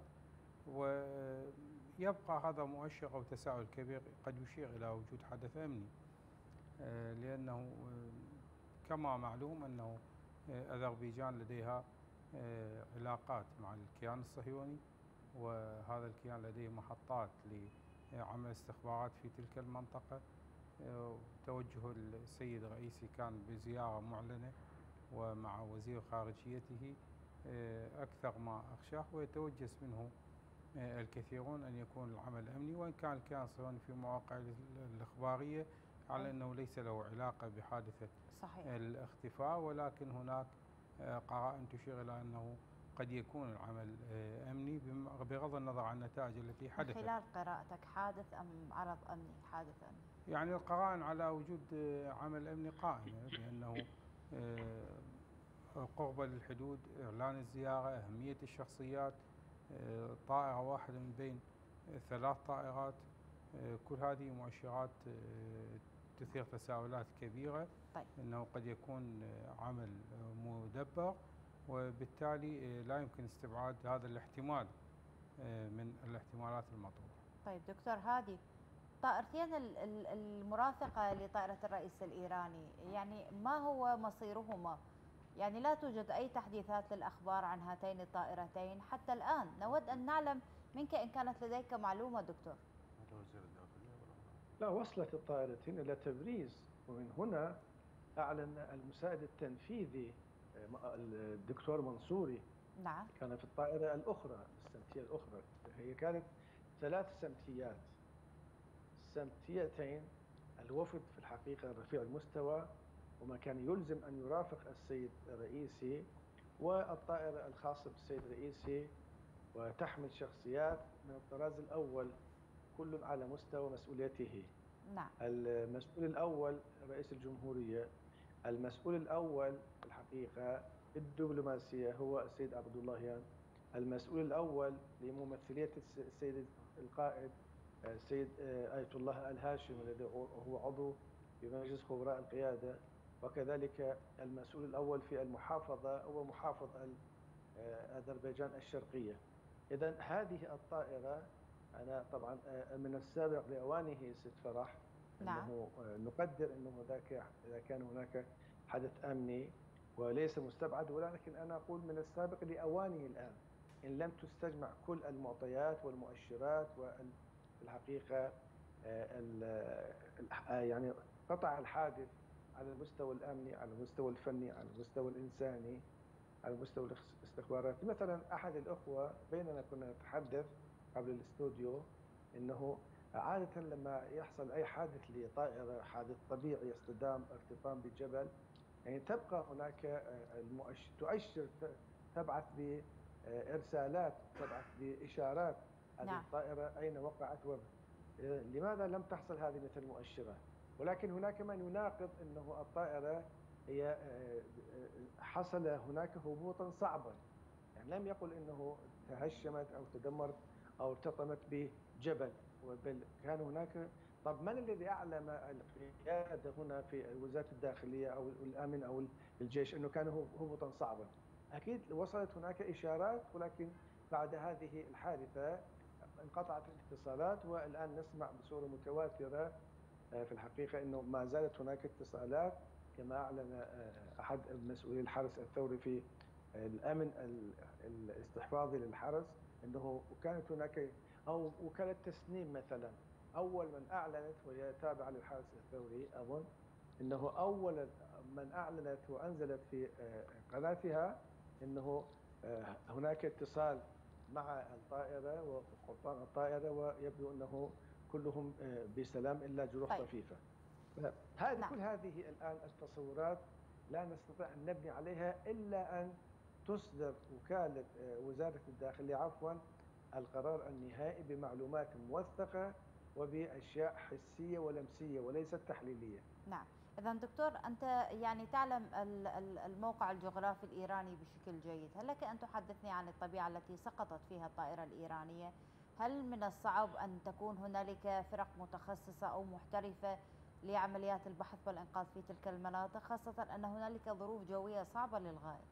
ويبقى هذا مؤشر أو تساؤل كبير قد يشير إلى وجود حدث أمني، لأنه كما معلوم أنه أذربيجان لديها علاقات مع الكيان الصهيوني، وهذا الكيان لديه محطات لعمل استخبارات في تلك المنطقة. توجه السيد الرئيسي كان بزيارة معلنة ومع وزير خارجيته أكثر ما أخشاه، ويتوجس منه الكثيرون أن يكون العمل أمني، وإن كان الكيان الصهيوني في مواقع الإخبارية على أنه ليس له علاقة بحادثة صحيح. الاختفاء، ولكن هناك قرائن تشير إلى أنه قد يكون العمل أمني بغض النظر عن النتائج التي حدثت. من خلال قراءتك حادث أم عرض أمني؟ حادث أمني. يعني القرائن على وجود عمل أمني قائمة، لأنه قرب للحدود، إعلان الزيارة، أهمية الشخصيات، طائرة واحدة من بين ثلاث طائرات، كل هذه مؤشرات تثير تساؤلات كبيرة. طيب. أنه قد يكون عمل مدبر، وبالتالي لا يمكن استبعاد هذا الاحتمال من الاحتمالات المطروحة. طيب دكتور هادي، طائرتين المرافقة لطائرة الرئيس الإيراني يعني ما هو مصيرهما؟ يعني لا توجد أي تحديثات للأخبار عن هاتين الطائرتين حتى الآن، نود أن نعلم منك إن كانت لديك معلومة دكتور. لا، وصلت الطائرتين إلى تبريز، ومن هنا أعلن المساعد التنفيذي الدكتور منصوري نعم كان في الطائرة الأخرى السمتية الأخرى، هي كانت ثلاث سمتيات، سمتيتين الوفد في الحقيقة رفيع المستوى وما كان يلزم أن يرافق السيد الرئيسي، والطائرة الخاصة بالسيد الرئيسي وتحمل شخصيات من الطراز الأول كل على مستوى مسؤوليته. نعم. المسؤول الأول رئيس الجمهورية، المسؤول الأول في الحقيقة الدبلوماسية هو السيد عبد اللهيان، المسؤول الأول لممثلية السيد القائد السيد آية الله الهاشم الذي هو عضو في مجلس خبراء القيادة، وكذلك المسؤول الأول في المحافظة هو محافظ أذربيجان الشرقية. إذن هذه الطائرة أنا طبعا من السابق لأوانه ست فرح نعم. أنه نقدر أنه ذاك إذا كان هناك حدث أمني وليس مستبعد، ولكن أنا أقول من السابق لأوانه الآن إن لم تستجمع كل المعطيات والمؤشرات والحقيقة يعني قطع الحادث على المستوى الأمني، على المستوى الفني، على المستوى الإنساني، على مستوى الاستخبارات. مثلا أحد الأخوة بيننا كنا نتحدث قبل الاستوديو أنه عادة لما يحصل أي حادث لطائرة، حادث طبيعي، اصطدام، ارتطام بجبل، يعني تبقى هناك المؤشر تؤشر تبعث بإرسالات، تبعث بإشارات هذه نعم. الطائرة أين وقعت، لماذا لم تحصل هذه مثل المؤشرات؟ ولكن هناك من يناقض أنه الطائرة هي حصل هناك هبوطا صعبا، يعني لم يقل أنه تهشمت أو تدمرت أو ارتطمت بجبل، بل كان هناك. طب من الذي أعلم القيادة هنا في وزارة الداخلية أو الأمن أو الجيش أنه كان هبوطا صعبا؟ أكيد وصلت هناك إشارات، ولكن بعد هذه الحادثة انقطعت الاتصالات، والآن نسمع بصورة متواترة في الحقيقة أنه ما زالت هناك اتصالات، كما أعلن أحد مسؤولي الحرس الثوري في الأمن الاستحفاظي للحرس أنه كانت هناك، أو وكالة تسنيم مثلا أول من أعلنت وهي تابعة للحرس الثوري أظن، أنه أول من أعلنت وأنزلت في قناتها أنه هناك اتصال مع الطائرة وقبطان الطائرة، ويبدو أنه كلهم بسلام إلا جروح طيب. طفيفة. هذه نعم. كل هذه الآن التصورات لا نستطيع أن نبني عليها إلا أن تصدر وكالة وزارة الداخلية عفوا القرار النهائي بمعلومات موثقة وبأشياء حسية ولمسية وليست تحليلية. نعم. إذا دكتور أنت يعني تعلم الموقع الجغرافي الإيراني بشكل جيد، هل لك أن تحدثني عن الطبيعة التي سقطت فيها الطائرة الإيرانية؟ هل من الصعب أن تكون هنالك فرق متخصصة أو محترفة لعمليات البحث والإنقاذ في تلك المناطق، خاصة أن هنالك ظروف جوية صعبة للغاية؟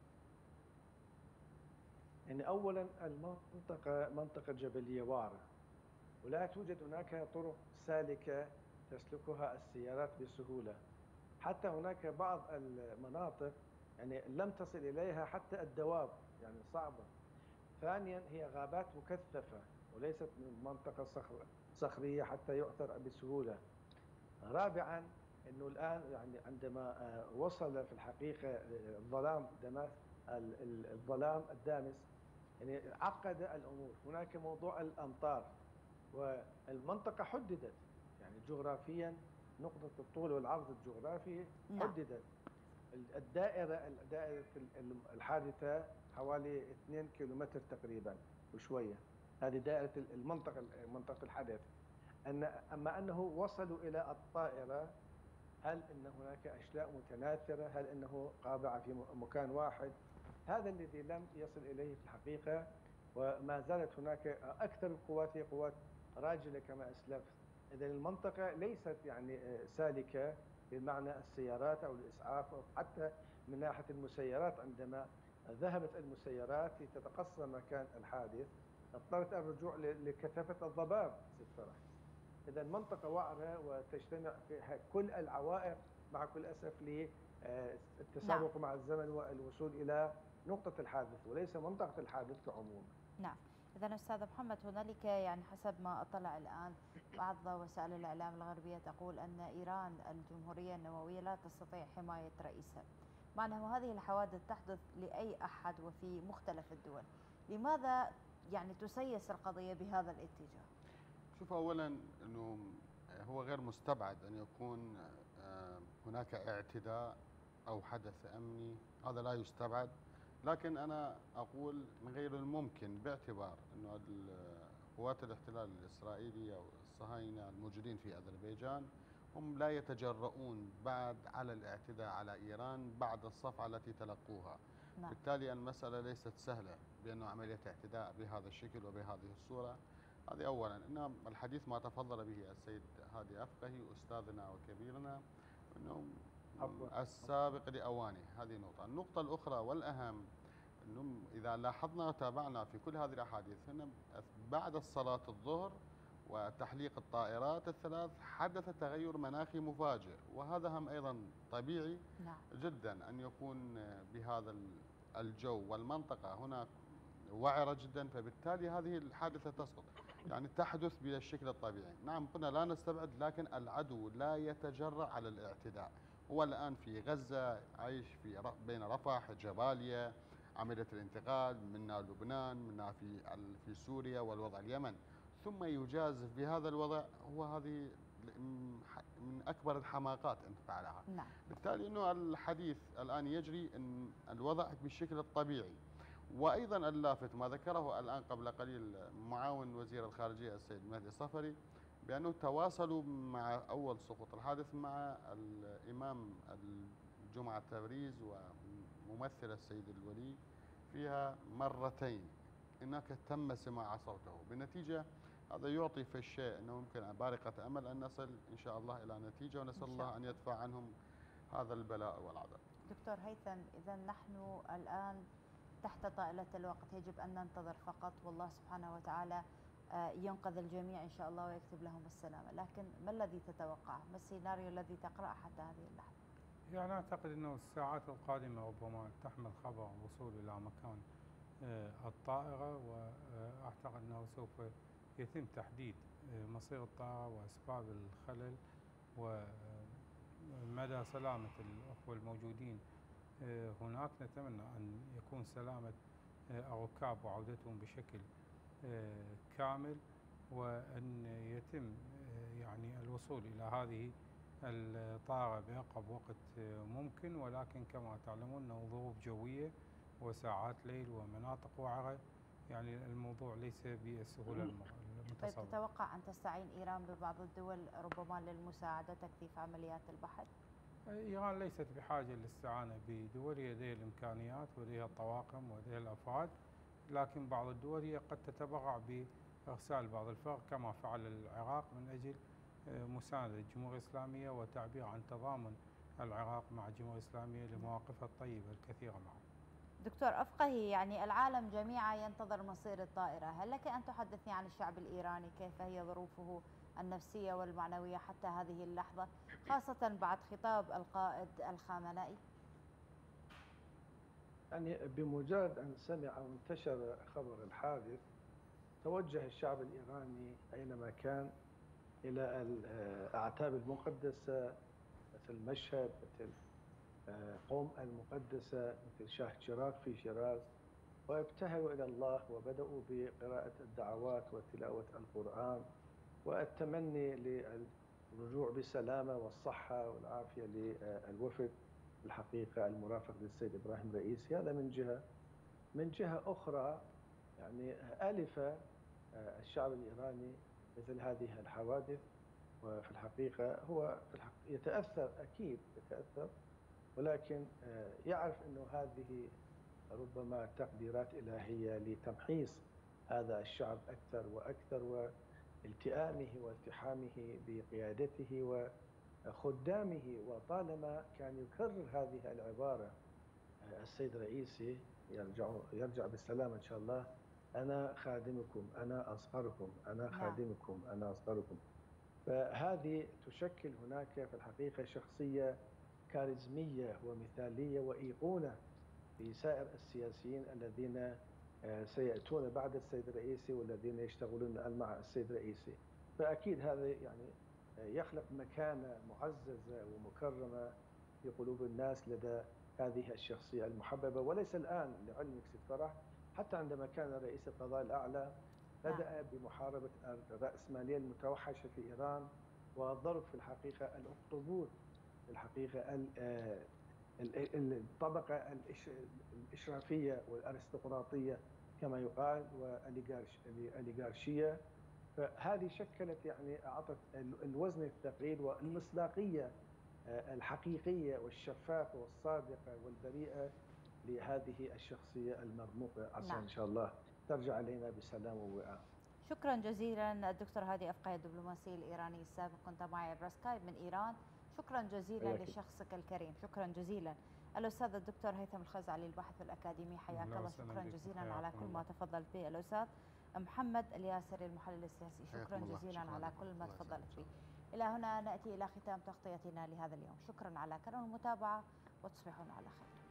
يعني أولا المنطقة منطقة جبلية وعرة، ولا توجد هناك طرق سالكة تسلكها السيارات بسهولة. حتى هناك بعض المناطق يعني لم تصل إليها حتى الدواب، يعني صعبة. ثانيا هي غابات مكثفة وليست من منطقة صخر صخرية حتى يؤثر بسهولة. رابعا أنه الآن يعني عندما وصل في الحقيقة الظلام دماس الظلام الدامس يعني عقد الأمور. هناك موضوع الأمطار، والمنطقة حددت يعني جغرافيا، نقطة الطول والعرض الجغرافي حددت. الدائرة دائرة الحادثة حوالي اثنين كيلومتر تقريبا وشوية، هذه دائرة المنطقة منطقة الحدث. أن أما أنه وصلوا إلى الطائرة، هل أن هناك أشلاء متناثرة؟ هل أنه قابع في مكان واحد؟ هذا الذي لم يصل إليه في الحقيقة. وما زالت هناك أكثر القوات هي قوات راجلة كما أسلفت. إذا المنطقة ليست يعني سالكة بمعنى السيارات أو الإسعاف، أو حتى من ناحية المسيرات. عندما ذهبت المسيرات لتتقصى مكان الحادث اضطرت الرجوع لكثافة الضباب ست فرح. إذا المنطقة وعرة وتجتمع فيها كل العوائق مع كل أسف للتسابق نعم. مع الزمن والوصول إلى نقطة الحادث وليس منطقة الحادث كعموم. نعم. إذا أستاذ محمد هنالك يعني حسب ما أطلع الآن بعض وسائل الإعلام الغربية تقول أن إيران الجمهورية النووية لا تستطيع حماية رئيسها، مع أنه هذه الحوادث تحدث لأي أحد وفي مختلف الدول. لماذا يعني تسيس القضية بهذا الاتجاه؟ شوف، أولا أنه هو غير مستبعد أن يكون هناك اعتداء أو حدث أمني، هذا لا يستبعد. لكن أنا أقول من غير الممكن باعتبار أنه قوات الاحتلال الإسرائيلي أو الصهاينة الموجودين في أذربيجان هم لا يتجرؤون بعد على الاعتداء على إيران بعد الصفعة التي تلقوها. نعم. بالتالي المسألة ليست سهلة بأنه عملية اعتداء بهذا الشكل وبهذه الصورة. هذه أولا. إن الحديث ما تفضل به السيد هادي أفقهي أستاذنا وكبيرنا أنه السابق لأوانه. هذه نقطة. النقطة الأخرى والأهم أنه إذا لاحظنا وتابعنا في كل هذه الأحاديث هنا بعد الصلاة الظهر وتحليق الطائرات الثلاث حدث تغير مناخي مفاجئ، وهذا هم أيضا طبيعي نعم. جدا أن يكون بهذا الجو والمنطقة هناك وعرة جدا، فبالتالي هذه الحادثة تسقط يعني تحدث بالشكل الطبيعي. نعم قلنا لا نستبعد، لكن العدو لا يتجرأ على الاعتداء. هو الآن في غزة عايش في بين رفح جباليا، عملية الانتقال منا لبنان منا في في سوريا والوضع اليمن، ثم يجازف بهذا الوضع. هو هذه من أكبر الحماقات أن فعلها. نعم. بالتالي أنه الحديث الآن يجري أن الوضع بالشكل الطبيعي. وأيضا اللافت ما ذكره الآن قبل قليل معاون وزير الخارجية السيد مهدي صفري بأنه تواصلوا مع أول سقوط الحادث مع الإمام الجمعة تبريز وممثل السيد الولي فيها مرتين، هناك تم سماع صوته. بالنتيجة هذا يعطي في الشيء أنه ممكن بارقة أمل أن نصل إن شاء الله إلى نتيجة، ونسأل الله أن يدفع عنهم هذا البلاء والعذاب. دكتور هيثم، إذا نحن الآن تحت طائلة الوقت، يجب أن ننتظر فقط، والله سبحانه وتعالى ينقذ الجميع إن شاء الله ويكتب لهم السلامة. لكن ما الذي تتوقعه؟ ما السيناريو الذي تقرأه حتى هذه اللحظة؟ يعني أعتقد أنه الساعات القادمة ربما تحمل خبر الوصول إلى مكان الطائرة، وأعتقد أنه سوف يتم تحديد مصير الطائرة وأسباب الخلل ومدى سلامة الأخوة الموجودين هناك. نتمنى أن يكون سلامة الركاب وعودتهم بشكل كامل، وأن يتم يعني الوصول إلى هذه الطائرة بأقرب وقت ممكن. ولكن كما تعلمون أنه ظروف جوية وساعات ليل ومناطق وعرة، يعني الموضوع ليس بالسهولة المتصورة. طيب تتوقع أن تستعين إيران ببعض الدول ربما للمساعدة تكثيف عمليات البحث؟ إيران ليست بحاجة للاستعانة بدول، لديها الإمكانيات ولديها الطواقم ولديها الأفراد، لكن بعض الدول هي قد تتبرع بإرسال بعض الفرق كما فعل العراق من أجل مساندة الجمهورية الإسلامية وتعبير عن تضامن العراق مع الجمهورية الإسلامية لمواقفها الطيبة الكثيرة معه. دكتور أفقهي، يعني العالم جميعا ينتظر مصير الطائرة، هل لك أن تحدثني عن الشعب الإيراني كيف هي ظروفه النفسية والمعنوية حتى هذه اللحظة، خاصة بعد خطاب القائد الخامنئي؟ يعني بمجرد أن سمع وانتشر خبر الحادث توجه الشعب الإيراني أينما كان إلى الأعتاب المقدسة مثل مشهد، مثل قم المقدسة، مثل شاه شيراز في شيراز، وابتهلوا إلى الله وبدأوا بقراءة الدعوات وتلاوة القرآن والتمني للرجوع بالسلامة والصحة والعافية للوفد الحقيقة المرافق للسيد إبراهيم رئيسي. هذا من جهة. من جهة أخرى يعني ألف الشعب الإيراني مثل هذه الحوادث، وفي الحقيقة هو في الحقيقة يتأثر، أكيد يتأثر، ولكن يعرف أنه هذه ربما تقديرات إلهية لتمحيص هذا الشعب أكثر وأكثر، والتئامه والتحامه بقيادته وخدامه. وطالما كان يكرر هذه العبارة السيد رئيسي يرجع يرجع بالسلامة إن شاء الله، أنا خادمكم، أنا أصغركم، أنا خادمكم، أنا أصغركم. فهذه تشكل هناك في الحقيقة شخصية كاريزمية ومثالية وأيقونة لسائر السياسيين الذين سيأتون بعد السيد الرئيسي والذين يشتغلون الآن مع السيد الرئيسي. فأكيد هذا يعني يخلق مكانة معززة ومكرمة في قلوب الناس لدى هذه الشخصية المحببة. وليس الآن لعلمك ست فرح، حتى عندما كان رئيس القضاء الأعلى بدأ بمحاربة الرأسمالية المتوحشة في إيران وضرب في الحقيقة الأخطبوط في الحقيقة الطبقة الإشرافية والأرستقراطية كما يقال والأليغارشية. فهذه شكلت يعني أعطت الوزن الثقيل والمصداقية الحقيقية والشفافة والصادقة والبريئة لهذه الشخصية المرموقة. عسى نعم. إن شاء الله ترجع علينا بسلام ووئام. شكرا جزيلا الدكتور هادي أفقهي الدبلوماسي الإيراني السابق، كنت معي عبر سكايب من إيران. شكرا جزيلا أيكي. لشخصك الكريم، شكرا جزيلا. الأستاذ الدكتور هيثم الخزعلي الباحث الأكاديمي، حياك الله، شكرا جزيلا على كل ما تفضلت به. الأستاذ محمد الياسري المحلل السياسي، شكرا جزيلا على كل ما تفضلت به. إلى هنا نأتي إلى ختام تغطيتنا لهذا اليوم، شكرا على كرم المتابعة وتصبحون على خير.